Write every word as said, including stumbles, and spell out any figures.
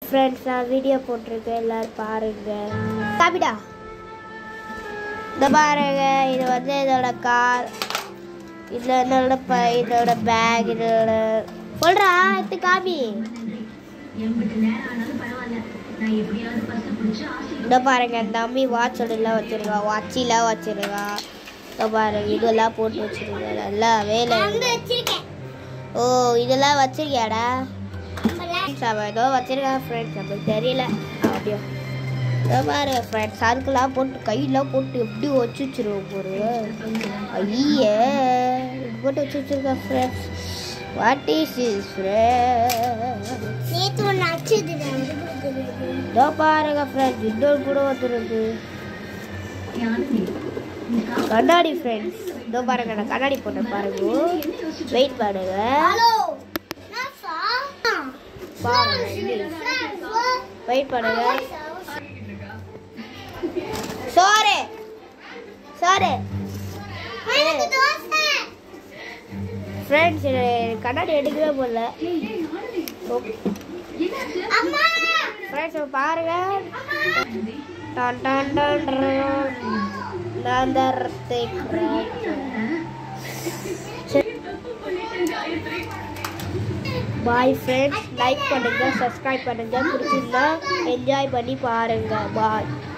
Friends, நான் video போட்டிருக்கேன், எல்லாரும் பாருங்க. காபிடா இந்த பாருங்க, இது வந்து இதோட கார், இதுல என்னோட பை, இதோட பேக், இதோட சொல்றா இது காபி. இந்த பாருங்க, இந்த அம்மி வாட்சோடலாம் வச்சிருக்கா, வாட்சிலாம் வச்சிருக்கா. இந்த பாருங்க, இதெல்லாம் போட்டு வச்சிருக்கா, நல்லா வேலை. ஓ இதெல்லாம் வச்சிருக்கியாடா? ஏதோ வச்சிருக்கேன் ஃப்ரெண்ட்ஸ், நம்மளுக்கு தெரியல. அப்படியோ பாருங்க ஃப்ரெண்ட்ஸ், அதுக்கெல்லாம் போட்டு கையெல்லாம் போட்டு எப்படி வச்சு வச்சிருவோம் போரு. ஐயே போட்டு வச்சு வச்சிருக்கேன் friends. What is is friends? இதோ பாருங்க ஃப்ரெண்ட்ஸ், இன்னொரு கூட வந்துருக்கு கண்ணாடி ஃப்ரெண்ட்ஸ். இதோ பாருங்க, நான் கண்ணாடி போட்டேன் பாருங்க. வெயிட் பண்ணுங்க வெயிட் பண்ணுங்க. சாரி சாரி ஃப்ரெண்ட்ஸ், கண்ணாடி எடுக்கவே போடல. ஃப்ரெண்ட்ஸ் பாருங்க, டான் டான் டான் நான் பாய் ஃப்ரெண்ட்ஸ், லைக் பண்ணுங்க, சப்ஸ்கிரைப் பண்ணுங்க, பிடிச்சிருந்தா என்ஜாய் பண்ணி பாருங்க. பாய்.